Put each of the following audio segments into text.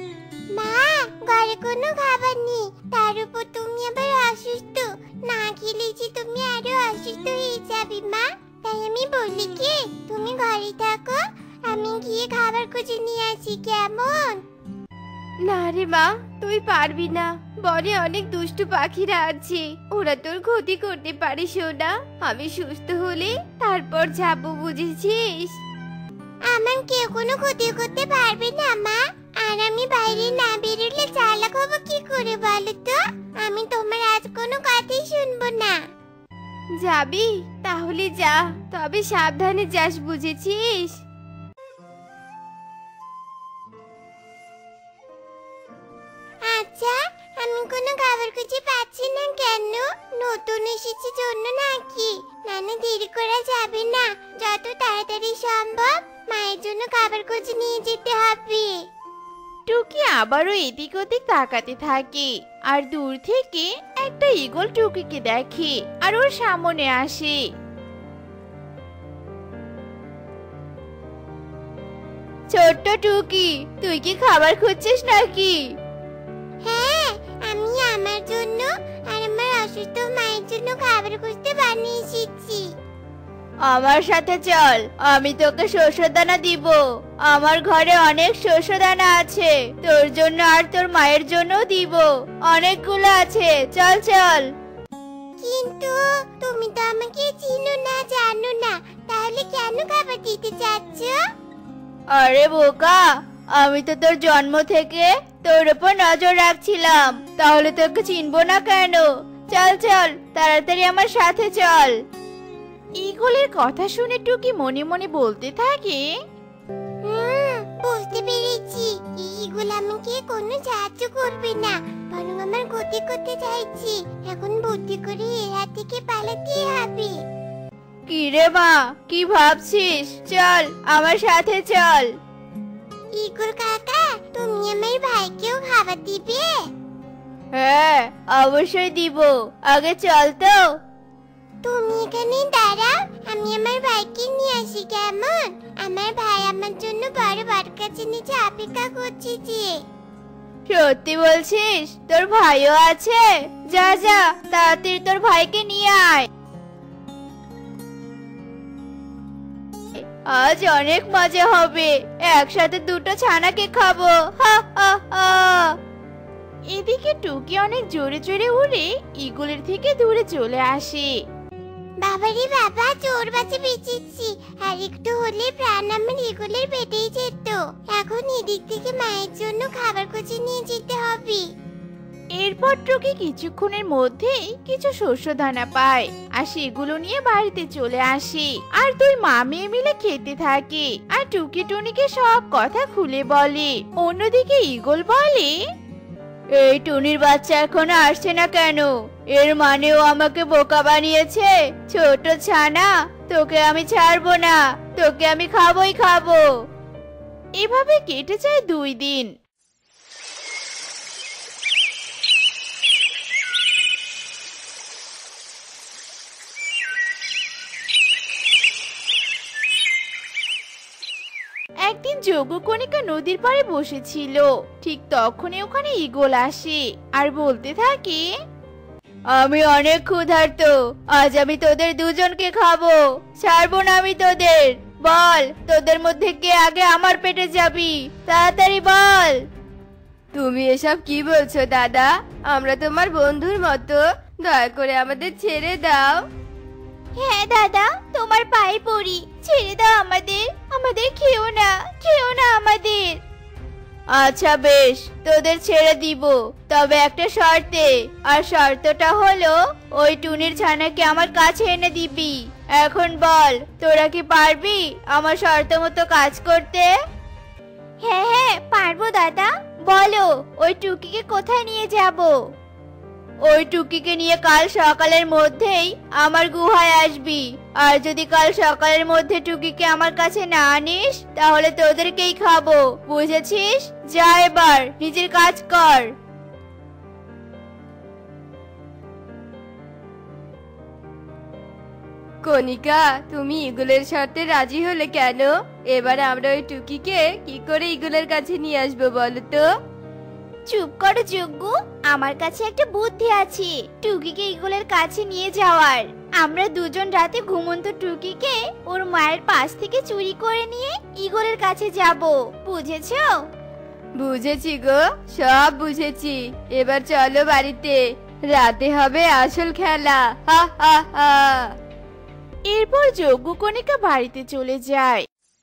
মা, ঘরে কোনো খাবার নেই, তার উপর তুমি আবার অসুস্থ। না খেলে যে তুমি আরো অসুস্থ হয়ে যাবে মা। তাই আমি বলি কি, তুমি ঘরে থাকো, আমি গিয়ে খাবার খুঁজে নিয়ে আসি, কেমন? না রে মা, তুই পারবি না। বনে অনেক দুষ্টু পাখিরা আছে, ওরা তোর ক্ষতি করতে পারে সোনা। আমি সুস্থ হলে তারপর যাবো, বুঝেছিস? আমার কেউ কোনো ক্ষতি করতে পারবে না মা। আর আমি বাইরে না বেরোলে চালাক হবো কি করে বলো তো? আমি তোমার আজ কোনো কথাই শুনবো না। যাবি? তাহলে যা, তবে সাবধানে যাস, বুঝেছিস? আচ্ছা, আমি কোনো খাবার খুঁজে পাচ্ছি না কেন? নতুন এসেছি জন্য নাকি? না না, দেরি করা যাবে না, যত তাড়াতাড়ি সম্ভব মায়ের জন্য খাবার খুঁজে নিয়ে যেতে হবে। টুকি আবারও এদিক ওদিক তাকাতে থাকে, আর দূর থেকে একটা ঈগল টুকিকে দেখে আর ওর সামনে আসে। ছোট্ট টুকি, তুই কি খাবার খুঁজছিস নাকি? হ্যাঁ, আমি আমার জন্য আর আমার অসুস্থ মায়ের জন্য খাবার খুঁজতে বানিয়ে এসেছি। আমার সাথে চল, আমি তোকে শস্যদানা দিব। আমার ঘরে অনেক শস্যদানা আছে, তোর জন্য আর তোর মায়ের জন্যও দিব। অনেকগুলো আছে, চল চল। কিন্তু তুমি তো আমাকে চিনো না, জানো না, তাহলে কেন খাবার দিতে চাচ্ছ? আরে বোকা, আমি তো তোর জন্ম থেকে তোর উপর নজর রাখছিলাম, তাহলে তোকে চিনবো না কেন? চল চল, তাড়াতাড়ি আমার সাথে চল। ঈগলের কথা শুনে টুকি মনে মনে বলতে থাকে, বুঝতে পেরেছি, এইগুলো আমাকে কোনো সাহায্য করবে না, বরং আমার ক্ষতি করতে চাইছি। এখন বুদ্ধি করে এর হাত থেকে পালাতে হবে। কি রে মা, কি ভাবছিস? চল আমার সাথে চল। ঈগল কাকা, তুমি আমার ভাইকেও খাবার দিবে? হ্যাঁ, অবশ্যই দিব, আগে চল তো। তুমি এখানে দাঁড়াও, আমি আমার ভাইকে নিয়ে আসি, কেমন? আমার ভাই আমার জন্য বড় বটগাছের নিচে অপেক্ষা করছে যে। সত্যি বলছিস? তোর ভাইও আছে? যা যা, তাড়াতাড়ি তোর ভাইকে নিয়ে আয়। আজ অনেক মজা হবে, একসাথে দুটো ছানাকে খাবো। হা হা হা। এদিকে টুকি অনেক জোরে জোরে উড়ে ঈগলের থেকে দূরে চলে আসে। বাবারে বাবা, চোর বাচ্চা বেঁচেছি, আর একটু হলে প্রাণ আমার ঈগলের পেটেই যেত। এখন এদিক থেকে মায়ের জন্য খাবার খুঁজে নিয়ে যেতে হবে। এরপর টুকি কিছুক্ষণের মধ্যেই কিছু শস্য দানা পায়, আর সেগুলো নিয়ে বাড়িতে চলে আসে। আর দুই মা মেয়ে মিলে খেতে থাকে, আর টুকি টুনিকে সব কথা খুলে বলে। অন্যদিকে ঈগল বলে, এই টুনির বাচ্চা এখনো আসছে না কেন? এর মানেও আমাকে বোকা বানিয়েছে। ছোট ছানা, তোকে আমি ছাড়বো না, তোকে আমি খাবোই খাবো। এভাবে কেটে যায় 2 দিন। একদিন যোগকণিকা নদীর পাড়ে বসেছিল, ঠিক তখনই ওখানে ঈগল আসে আর বলতে থাকে, আমি অনেক ক্ষুধার্ত, আজ আমি তোদের দুজনকে খাবো, ছাড়বো না আমি তোদের। বল, তোদের মধ্যে কে আগে আমার পেটে যাবি? তাড়াতাড়ি বল। তুমি এসব কি বলছো দাদা? আমরা তোমার বন্ধুর মতো, দয়া করে আমাদের ছেড়ে দাও। হ্যাঁ দাদা, তোমার পায়ে পড়ি, ছেড়ে দাও আমাদের, আমাদের খেও না, খেও না আমাদের। আচ্ছা বেশ, তোদের ছেড়ে দিব, তবে একটা শর্তে। আর শর্তটা হলো, ওই টুনির ছানাকে আমার কাছে এনে দিবি। এখন বল, তোরা কি পারবি আমার শর্ত মতো কাজ করতে? হ্যাঁ হ্যাঁ, পারবো দাদা। বলো, ওই টুকিকে কোথায় নিয়ে যাব? ওই টুকিকে নিয়ে কাল সকালের মধ্যেই আমার গুহায় আসবি। আর যদি কাল সকালের মধ্যে টুকিকে আমার কাছে না আনিস, তাহলে তোদেরকেই খাবো, বুঝেছিস? যা, এবার নিজের কাজ কর। কণিকা, তুমি ঈগলের শর্তে রাজি হলে কেন? এবার আমরা ওই টুকিকে কি করে ঈগলের কাছে নিয়ে আসবো বলো তো? চুপ করো যজ্ঞ, আমার কাছে একটা বুদ্ধি আছে টুকিকে ঈগলের কাছে নিয়ে যাওয়ার। আমরা দুজন রাতে ঘুমন্ত টুকিকে ওর মায়ের পাশ থেকে চুরি করে নিয়ে ঈগলের কাছে যাব, বুঝেছো? বুঝেছি গো, সব বুঝেছি। এবার চলো বাড়িতে, রাতে হবে আসল খেলা। হা হা হা। এরপর যজ্ঞ কণিকা বাড়িতে চলে যায়।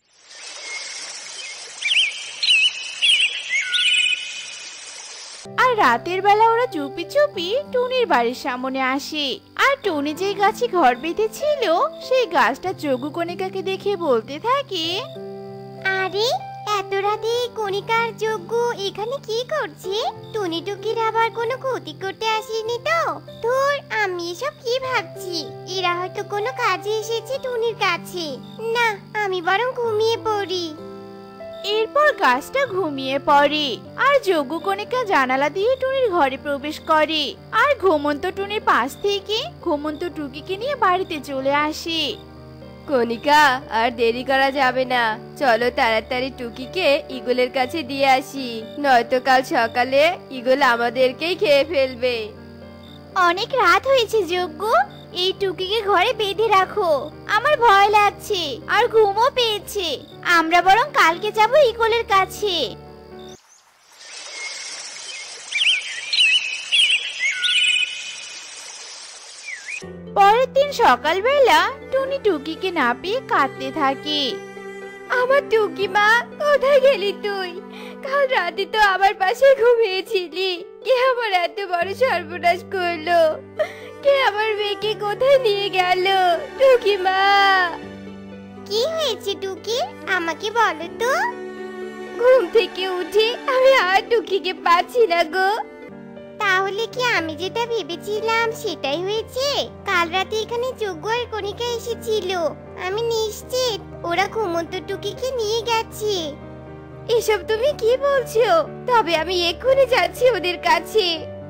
আর রাতের বেলা ওরা চুপি চুপি টুনির বাড়ির সামনে আসে। আর টুনি যে গাছে ঘর বেঁধেছিল সেই গাছটা যজ্ঞ কণিকাকে দেখে বলতে থাকে, আরে এত রাতে কণিকার যজ্ঞ এখানে কি করছে? টুনি টুকির আবার কোনো ক্ষতি করতে আসেনি তো? ধুর, আমি এসব কি ভাবছি, এরা হয়তো কোনো কাজে এসেছে টুনির কাছে। না, আমি বরং ঘুমিয়ে পড়ি। এরপর গাছটা ঘুমিয়ে পড়ে। আর যজ্ঞ কণিকা জানালা দিয়ে টুনির ঘরে প্রবেশ করে আর ঘুমন্ত টুনির পাশ থেকে ঘুমন্ত টুকিকে নিয়ে বাড়িতে চলে আসে। কণিকা, আর দেরি করা যাবে না, চলো তাড়াতাড়ি টুকিকে ঈগলের কাছে দিয়ে আসি, নয়তো কাল সকালে ঈগল আমাদেরকেই খেয়ে ফেলবে। অনেক রাত হয়েছে যজ্ঞ, এই টুকিকে ঘরে বেঁধে রাখো, আমার ভয় লাগছে আর ঘুমও পেয়েছে। আমরা বরং কালকে যাব ঈগলের কাছে। পরের দিন সকালবেলা টুনি টুকিকে না পেয়ে কাঁদতে থাকে। আমার টুকি মা, কোথায় গেলি তুই? কাল রাতে তো আমার পাশে ঘুমিয়েছিলি, কে আমার এত বড় সর্বনাশ করলো? কে আমার মেয়েকে কোথায় নিয়ে গেল? টুকি মা, কি হয়েছে টুকি, আমাকে বলো তো। ঘুম থেকে উঠে আমি আর টুকিকে পাচ্ছি না গো। তাহলে কি আমি যেটা ভেবেছিলাম সেটাই হয়েছে? কাল রাতে এখানে যজ্ঞ আর কণিকা এসেছিল, আমি নিশ্চিত ওরা ঘুমন্ত টুকিকে নিয়ে গেছে। এসব তুমি কি বলছো? তবে আমি এক্ষুনি যাচ্ছি ওদের কাছে।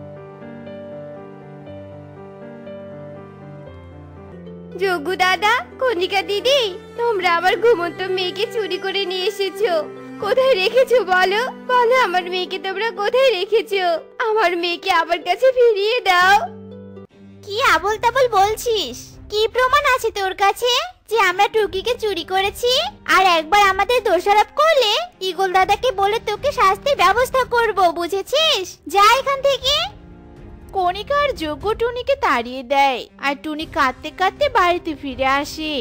যজ্ঞ দাদা, কণিকা দিদি, তোমরা আমার ঘুমন্ত মেয়েকে চুরি করে নিয়ে এসেছো। কোথায় রেখেছো বলো, বলো আমার মেয়েকে তোমরা কোথায় রেখেছো? আমার মেয়েকে আমার কাছে ফিরিয়ে দাও। কি আবোল তাবোল বলছিস? কি প্রমাণ আছে তোর কাছে যে আমরা টুকিকে চুরি করেছি? আর একবার আমাদের দোষারোপ করলে ঈগল দাদাকে বলে তোকে শাস্তির ব্যবস্থা করব, বুঝেছিস? যা এখান থেকে। কণিকা আর যজ্ঞ টুনিকে তাড়িয়ে দেয় আর টুনি কাঁদতে কাঁদতে বাড়িতে ফিরে আসে।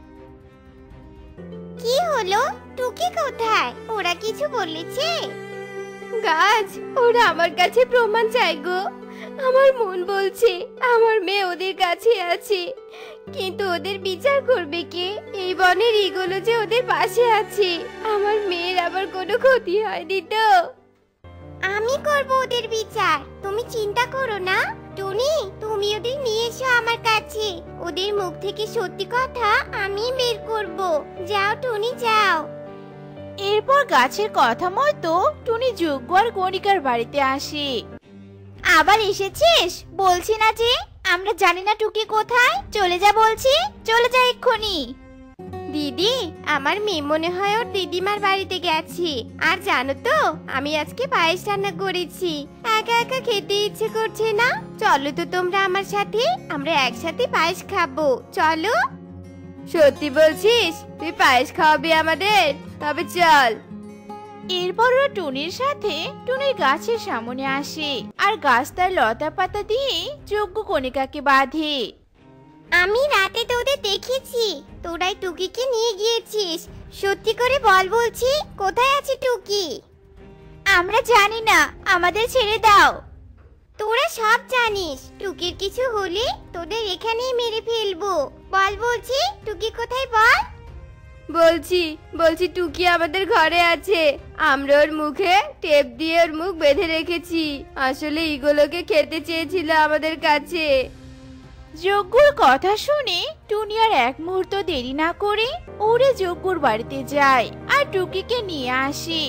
কি হলো? টুকি কোথায়? ওরা কিছু বলেছে? গাছ, ওরা আমার কাছে প্রমাণ চাই গো। আমার মন বলছে আমার মেয়ে ওদের কাছে আছে, কিন্তু ওদের বিচার করবে কে? এই বনের ঈগল যে ওদের পাশে আছে, আমার মেয়ের আবার কোনো ক্ষতি হয়নি তো? আমি করব ওদের বিচার, তুমি চিন্তা করো না। টুনি, তুমি ওদের নিয়ে এসো আমার কাছে, ওদের মুখ থেকে সত্যি কথা আমি বের করব। যাও টুনি, যাও। এরপর গাছের কথা মতো টুনি যজ্ঞ আর কণিকার বাড়িতে আসে। আবার এসেছিস? বলছি না যে আমরা জানি না টুকি কোথায়? চলে যা বলছি, চলে যা এক্ষুনি। দিদি, আমার মেয়ে মনে হয় ওর দিদিমার বাড়িতে গেছে। আর জানো তো, আমি আজকে পায়েস রান্না করেছি, একা একা খেতে ইচ্ছে করছে না। চলো তো তোমরা আমার সাথে, আমরা একসাথে পায়েস খাবো, চলো। সত্যি বলছিস? তুই পায়েস খাওয়াবি আমাদের? তবে চল। এরপর ওরা টুনির সাথে টুনির গাছের সামনে আসে আর গাছ তার লতা পাতা দিয়ে যজ্ঞ কণিকাকে বাঁধে। আমি রাতে তোদের দেখেছি, তোরাই টুকিকে নিয়ে গিয়েছিস। সত্যি করে বল বলছি, কোথায় আছে টুকি? আমরা জানি না, আমাদের ছেড়ে দাও। তোরা সব জানিস, টুকির কিছু হলে তোদের এখানেই মেরে ফেলবো। বল বলছি, টুকি কোথায় বল। বলছি টুকি আমাদের ঘরে আছে। আমরা ওর মুখে টেপ দিয়ে ওর মুখ বেঁধে রেখেছি। আসলে ঈগলকে খেতে চেয়েছিল আমাদের কাছে। যজ্ঞর কথা শুনে টুনি আর এক মুহূর্ত দেরি না করে উড়ে যজ্ঞর বাড়িতে যায় আর টুকিকে নিয়ে আসে।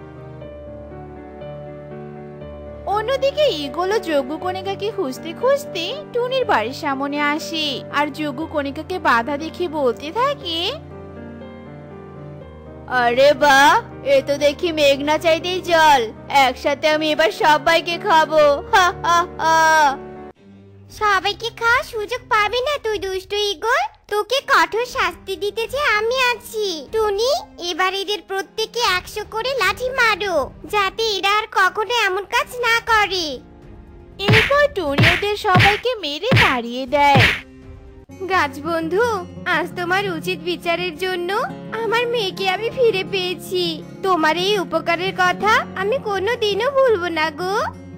অন্যদিকে ঈগল যজ্ঞ কণিকাকে খুঁজতে খুঁজতে টুনির বাড়ির সামনে আসে আর যজ্ঞ কণিকাকে বাধা দেখে বলতে থাকে, আরে বাহ, এ তো দেখি মেঘনা চাইতেই জল। একসাথে আমি এবার সবাইকে খাবো। হা হা হা। সবাইকে খাওয়ার সুযোগ পাবি না তুই দুষ্টু ঈগল। তোকে কঠোর শাস্তি দিতে যে আমি আছি। টুনি, এবার এদের প্রত্যেককে 100 করে লাঠি মারো, যাতে এরা আর কখনো এমন কাজ না করে। এরপর টুনি ওদের সবাইকে মেরে তাড়িয়ে দেয়। গাছ বন্ধু, আজ তোমার উচিত বিচারের জন্য আমার মেয়েকে আমি ফিরে পেয়েছি। তোমার এই উপকারের কথা আমি কোনোদিনও ভুলবো না গো।